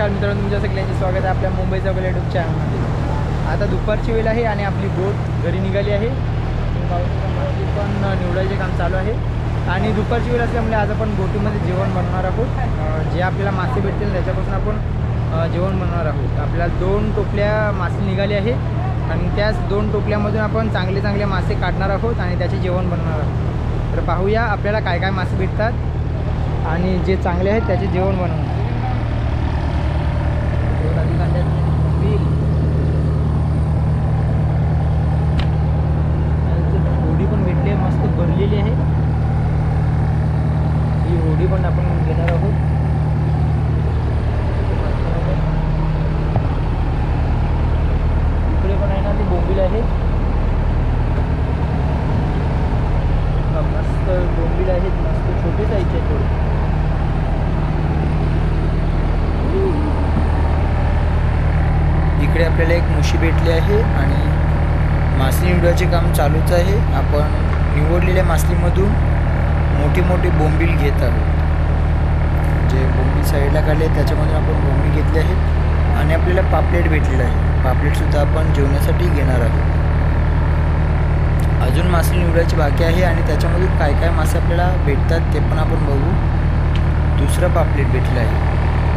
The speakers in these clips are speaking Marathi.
नमस्कार मित्रांनो, तुमच्या सगळ्यांचे स्वागत आहे आपल्या मुंबईचा यूट्यूब चॅनलमध्ये। आता दुपारची वेळ आहे आणि आपली बोट घरी निघाली आहे। मासे पण निवडायचे काम चालू आहे आणि दुपारची वेळ असल्यामुळे आज आपण बोटीमध्ये जेवण बनवणार आहोत। जे आपल्याला मासे भेटतील त्याच्यापासून आपण जेवण बनवणार आहोत। आपल्याला 2 टोपल्या मासे निघाले आहे आणि त्याच 2 टोपल्यामधून आपण चांगले चांगले मासे काढणार आहोत आणि त्याचे जेवण बनवणार आहोत। तर पाहूया आपल्याला काय काय मासे भेटतात आणि जे चांगले आहेत त्याचे जेवण बनवू। होडी पण भेटली आहे, मस्त भरलेली आहे। ही होडी पण आपण घेणार आहोत। इकडे पण आहे ना, ती बोंबील आहे, मस्त बोंबील आहेत, मस्त छोटे साईजचे आहेत थोडे। इकडे आपल्याला एक मुशी भेटली आहे आणि मासे निवडायचे काम चालूच आहे। आपण निवडलेल्या मासलीमधून मोठी मोठी बोंबील घेत आहोत। जे बोंबील साईडला काढले त्याच्यामधून आपण बोंबील घेतले आहेत आणि आपल्याला पापलेट भेटलेलं आहे। पापलेटसुद्धा आपण जेवणासाठी घेणार आहोत। अजून मासे निवडायचे बाकी आहे आणि त्याच्यामधून काय काय मासे आपल्याला भेटतात ते पण आपण बघू। दुसरा पापलेट भेटला आहे।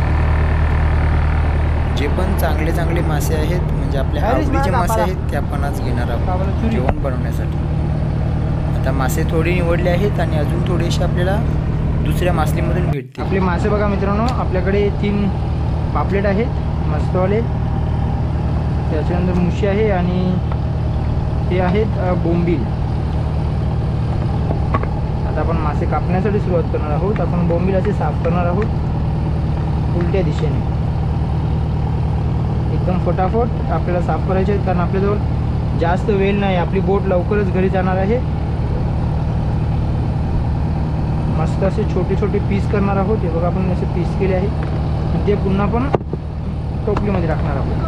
जे पण चांगले चांगले मासे आहेत, म्हणजे आपल्या आवडीचे मासे आहेत, ते आपण आज घेणार आहोत जेवण बनवण्यासाठी। आता मासे थोडे निवडले आहेत आणि अजून थोडेसे आपल्याला दुसऱ्या मासलीमधून भेटतील। आपले मासे बघा मित्रांनो, आपल्याकडे 3 पापलेट आहेत मस्तवाले, त्याच्यानंतर मुशी आहे आणि हे आहेत बोंबील। आता आपण मासे कापण्यासाठी सुरुवात करणार आहोत। आपण बोंबील असे साफ करणार आहोत उलट्या दिशेने, एकदम फटाफट आपल्याला साफ करायचे आहेत, कारण आपल्याजवळ जास्त वेळ नाही, आपली बोट लवकरच घरी जाणार आहे। मस्त असे छोटे छोटे पीस करणार आहोत। हे बघा आपण असे पीस केले आहे आणि ते पुन्हा आपण टोपलीमध्ये टाकणार आहोत।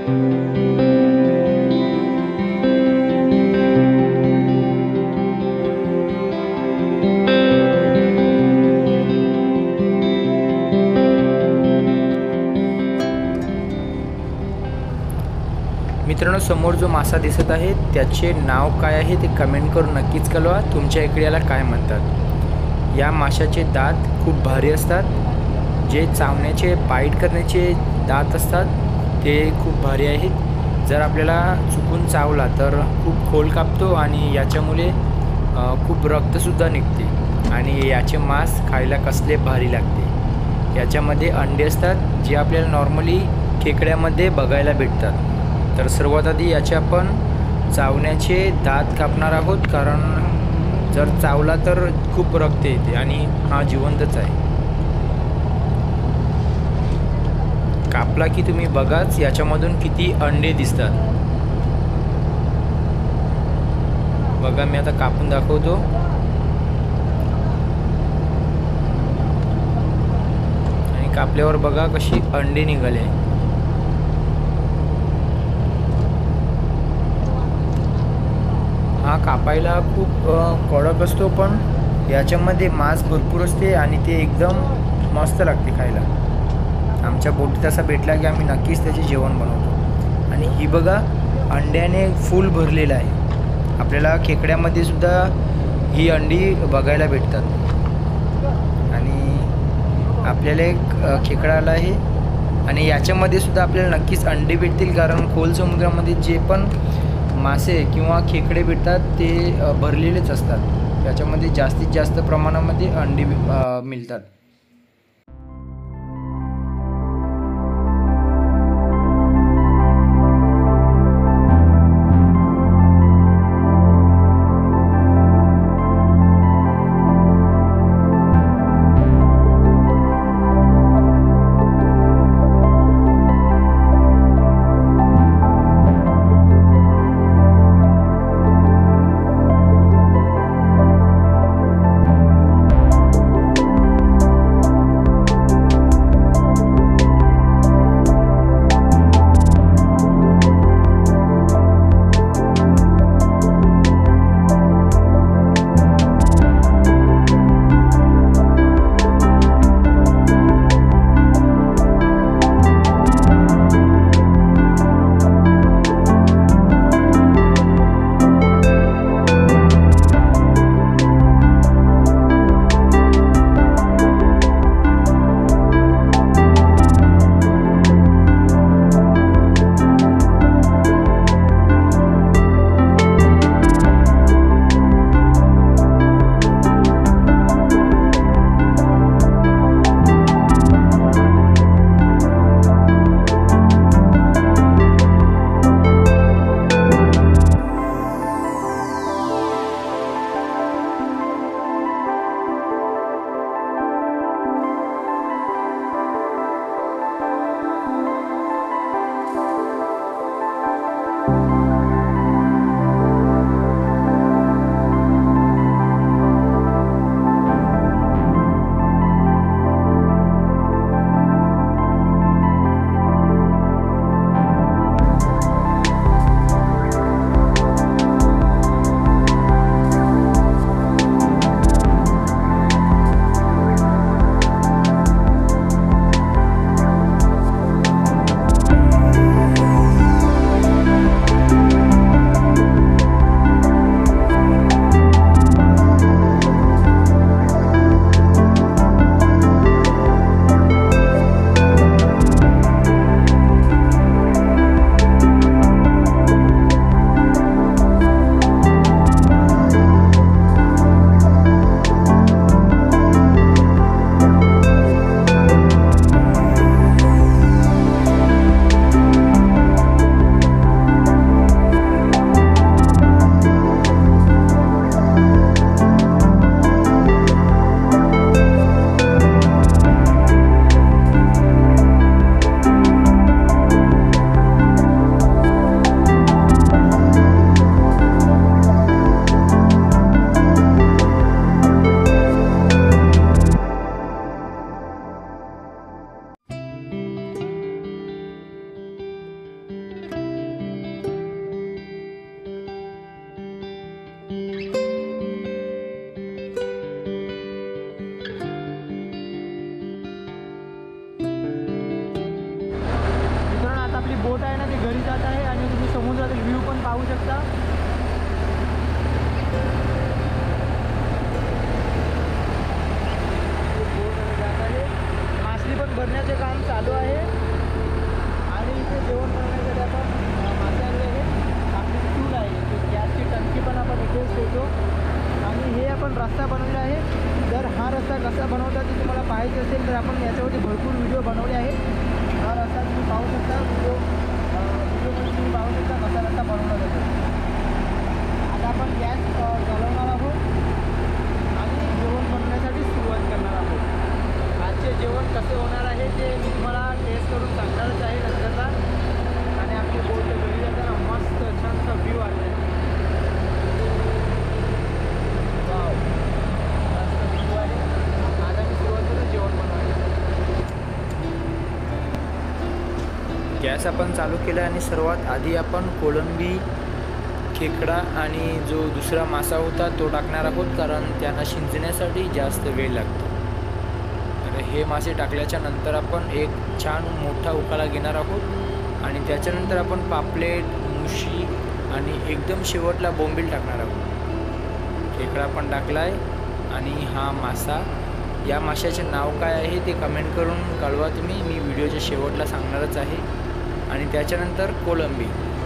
मित्रांनो, समोर जो मासा दिसत आहे त्याचे नाव काय आहे ते कमेंट करून नक्कीच कळवा. तुमच्या इकडे याला काय म्हणतात. या माशाचे दात खूप भारी असतात. जे चावण्याचे बाईट करण्याचे दात असतात ते खूप भारी आहेत. जर आपल्याला चुकून चावला तर खूप खोल कापतो आणि याच्यामुळे खूप रक्तसुद्धा निघते आणि याचे मांस खायला कसले भारी लागते. याच्यामध्ये अंडे असतात जे आपल्याला नॉर्मली खेकड्यामध्ये बघायला भेटतात. तर सर्वात आधी याचे आपण चावण्याचे दात कापणार आहोत, कारण जर चावला तर खूप रक्त येते आणि हा जिवंतच आहे. कापला की तुम्ही बघाच याच्यामधून किती अंडे दिसतात. बघा, मी आता कापून दाखवतो. आणि कापल्यावर बघा कशी अंडे निघाले. हा कापायला खूप कडक असतो, पण याच्यामध्ये मांस भरपूर असते आणि ते एकदम मस्त लागते खायला. आमच्या बोटीत असा भेटला की आम्ही नक्कीच त्याचे जेवण बनवतो. आणि ही बघा, अंड्याने फुल भरलेलं आहे. आपल्याला खेकड्यामध्ये सुद्धा ही अंडी बघायला भेटतात. आणि आपल्याला एक खेकडा आला आहे आणि याच्यामध्ये सुद्धा आपल्याला नक्कीच अंडे भेटतील, कारण खोल समुद्रामध्ये जे पण मासे किंवा खेकडे भेटतात ते भरलेलेच असतात. याच्यामध्ये जास्तीत जास्त प्रमाणामध्ये अंडी मिळतात. समुद्रातील व्ह्यू पण पाहू शकता। मासली पण भरण्याचे काम चालू आहे आणि इथे जेवण बनवण्यासाठी आपण मासे आणले आहे। आपली चूल आहे, गॅसची टंकी पण आपण इथेच ठेवतो आणि हे आपण रस्ता बनवला आहे। जर हा रस्ता कसा बनवतात ते तुम्हाला पाहायचे असेल तर आपण याच्यावरती भरपूर व्हिडिओ बनवले आहेत। हा रस्ता तुम्ही पाहू शकता, व्हिडिओमध्ये तुम्ही पाहू शकता कसा रस्ता बनवला जातो। आता आपण गॅस चालवणार आहोत आणि जेवण बनवण्यासाठी सुरुवात करणार आहोत। आजचे जेवण कसे होणार आहे ते मी तुम्हाला टेस्ट करून सांगणारच आहे नंतरला। आणि आपली बोट घरी जाताना मस्त छानसा व्ह्यू आला आहे। वाव, मस्त व्ह्यू आहे। आता मी सुरुवात करून जेवण बनवायला। गॅस आपण चालू केला आणि सर्वात आधी आपण कोळंबी, खेकडा आणि जो दुसरा मासा होता तो टाकणार आहोत, कारण त्यांना शिजण्यासाठी जास्त वेळ लागतो। हे मासे टाकल्याच्या नंतर आपण एक छान मोठा उकाळा घेणार आहोत आणि त्याच्यानंतर आपण पापलेट, मुशी आणि एकदम शेवटला बोंबील टाकणार आहोत। खेकडा पण टाकला आहे आणि हा मासा, या माशाचे नाव काय आहे ते कमेंट करून कळवा तुम्ही, मी व्हिडिओच्या शेवटला सांगणारच आहे। आणि त्याच्यानंतर कोळंबी,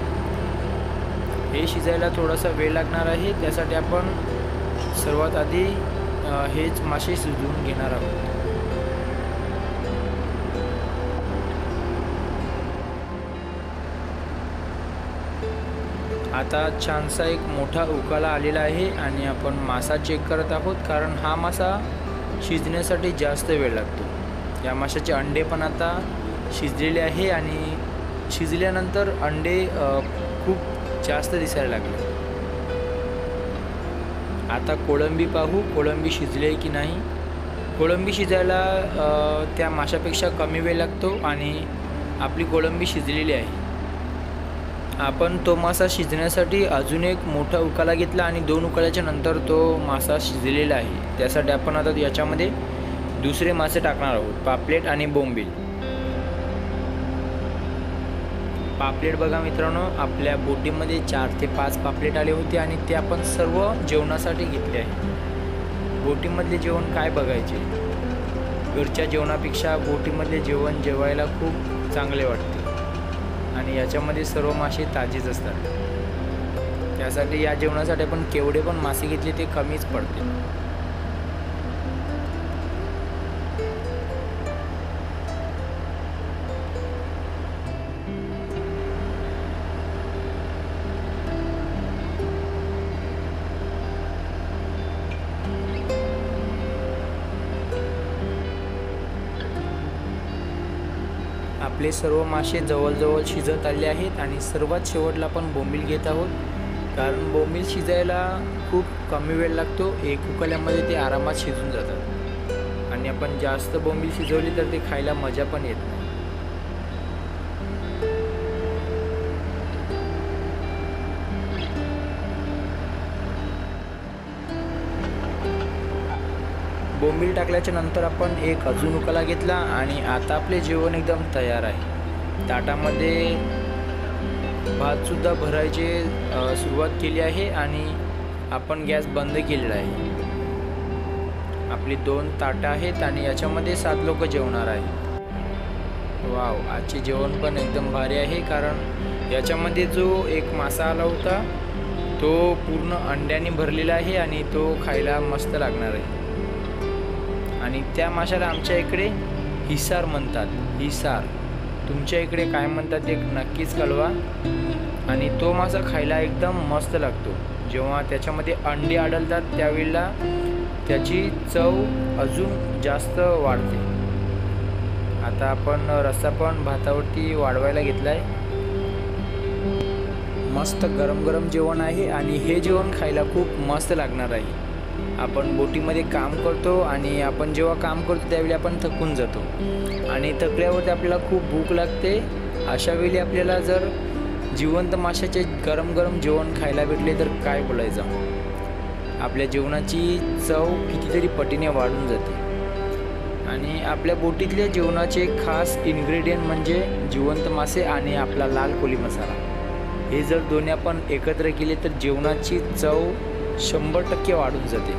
हे शिजायला थोडासा वेळ लागणार आहे, त्यासाठी आपण सर्वात आधी हेच मासे शिजवून घेणार आहोत। आता छानसा एक मोठा उकाळा आलेला आहे आणि आपण मासा चेक करत आहोत, कारण हा मासा शिजण्यासाठी जास्त वेळ लागतो। या माशाचे अंडे पण आता शिजलेले आहे आणि शिजल्यानंतर अंडे खूप जास्त दिसायला लागले। आता कोळंबी पाहू, कोळंबी शिजले की नाही। कोळंबी शिजायला त्या माशापेक्षा कमी वेळ लागतो आणि आपली कोळंबी शिजलेली आहे। आपण तो मासा शिजण्यासाठी अजून एक मोठा उकाळा घेतला आणि 2 उकाळ्याच्या नंतर तो मासा शिजलेला आहे। त्यासाठी आपण आता याच्यामध्ये दुसरे मासे टाकणार आहोत, पापलेट आणि बोंबील। पापलेट बघा मित्रांनो, आपल्या बोटीमध्ये 4 ते 5 पापलेट आले होते आणि ते आपण सर्व जेवणासाठी घेतले आहे। बोटीमधले जेवण काय बघायचे, घरच्या जेवणापेक्षा बोटीमधले जेवण जेवायला खूप चांगले वाटते आणि याच्यामध्ये सर्व मासे ताजेच असतात। त्यासाठी या जेवणासाठी आपण केवढे पण मासे घेतले ते कमीच पडते। आपले सर्व मासे जवळजवळ शिजत आले आहेत आणि सर्वात शेवटला आपण बोंबील घेत आहोत, कारण बोंबील शिजायला खूप कमी वेळ लागतो। एक उकळ्यामध्ये ते आरामात शिजून जातात आणि आपण जास्त बोंबील शिजवली तर ते खायला मजा पण येत नाही। बोंबील टाकल्याच्या नंतर आपण एक अजून उकाळा घेतला आणि आता आपले जेवण एकदम तयार आहे। ताटामध्ये भातसुद्धा भरायचे सुरुवात केली आहे आणि आपण गॅस बंद केलेला आहे। आपली 2 ताटं आहेत आणि याच्यामध्ये 7 लोक जेवणार आहे। वाव, आजचे जेवण पण एकदम भारी आहे, कारण याच्यामध्ये जो एक मासा आला होता तो पूर्ण अंड्याने भरलेला आहे आणि तो खायला मस्त लागणार आहे। आणि त्या माशाला आमच्या इकडे हिसार म्हणतात। हिसार, तुमच्या इकडे काय म्हणतात ते नक्कीच कळवा। आणि तो मासा खायला एकदम मस्त लागतो। जेव्हा त्याच्यामध्ये अंडे आढळतात त्यावेळेला त्याची चव अजून जास्त वाढते। आता आपण रस्सा पण भातावरती वाढवायला घेतला आहे। मस्त गरम गरम जेवण आहे आणि हे जेवण खायला खूप मस्त लागणार आहे। आपण बोटीमध्ये काम करतो आणि आपण जेव्हा काम करतो त्यावेळी आपण थकून जातो आणि थकल्यावरती आपल्याला खूप भूक लागते। अशा वेळी आपल्याला जर जिवंत माशाचे गरम गरम जेवण खायला भेटले तर काय बोलायचं, आपल्या जेवणाची चव कितीतरी पटीने वाढून जाते। आणि आपल्या बोटीतल्या जेवणाचे खास इन्ग्रेडियंट म्हणजे जिवंत मासे आणि आपला लाल कोळी मसाला। हे जर दोन्ही आपण एकत्र केले तर जेवणाची चव 100% वाढून जाते.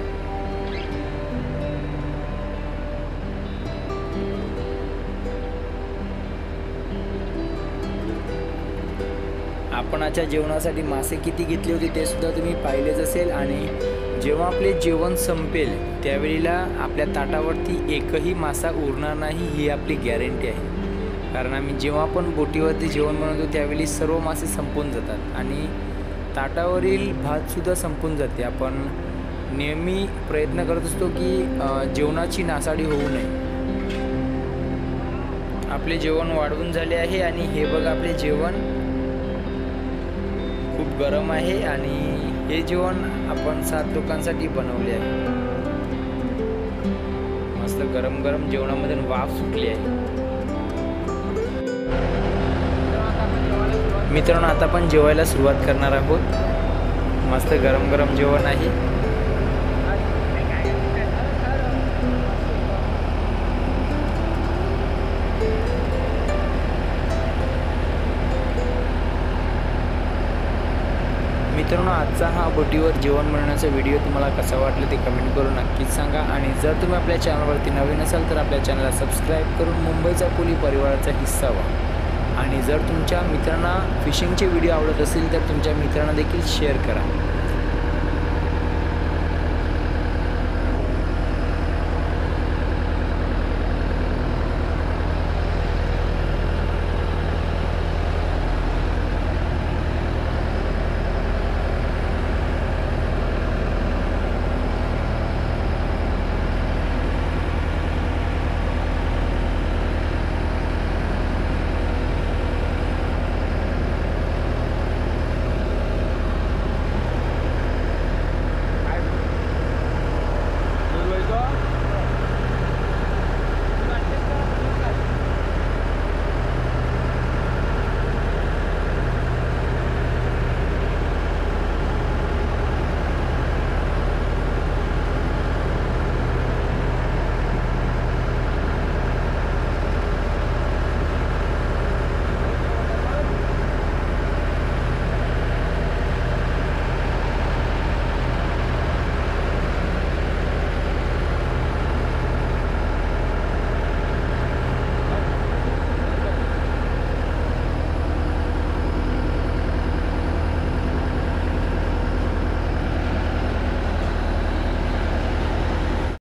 आपण आजच्या जेवणासाठी मासे किती घेतले होते ते सुद्धा तुम्ही पाहिलेच असेल. आणि जेव्हा आपले जेवण संपेल त्यावेळेला आपल्या ताटावरती एकही मासा उरणार नाही ही आपली गॅरंटी आहे. कारण आम्ही जेव्हा आपण बोटीवरती जेवण बनवतो त्यावेळी सर्व मासे संपून जातात आणि ताटावरील भातसुद्धा संपून जाते. आपण नेहमी प्रयत्न करत असतो की जेवणाची नासाडी होऊ नये. आपले जेवण वाढवून झाले आहे आणि हे बघा आपले जेवण खूप गरम आहे आणि हे जेवण आपण 7 लोकांसाठी बनवले आहे. मस्त गरम गरम जेवणामध्ये वाफ सुटली आहे. मित्रांनो आता आपण जेवायला सुरुवात करणार आहोत. मस्त गरम गरम जेवण आहे. मित्रांनो आजचा हा बोटीवर जेवण बनवण्याचा व्हिडिओ तुम्हाला कसा वाटला ते कमेंट करून नक्कीच सांगा. आणि जर तुम्ही आपल्या चॅनलवरती नवीन असाल तर आपल्या चॅनलला सबस्क्राईब करून मुंबईचा कोली परिवाराचा हिस्सा व्हा. आणि जर तुमच्या मित्रांना फिशिंगचे व्हिडिओ आवडत असेल तर तुमच्या मित्रांना देखील शेअर करा.